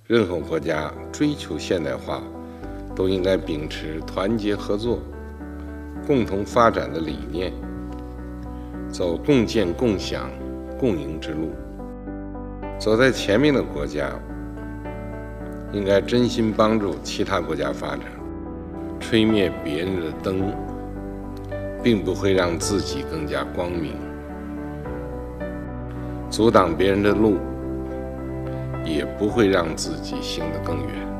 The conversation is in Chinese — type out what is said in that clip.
任何国家追求现代化，都应该秉持团结合作、共同发展的理念，走共建共享共赢之路。走在前面的国家应该真心帮助其他国家发展，吹灭别人的灯，并不会让自己更加光明；阻挡别人的路，也不会让自己行得更远。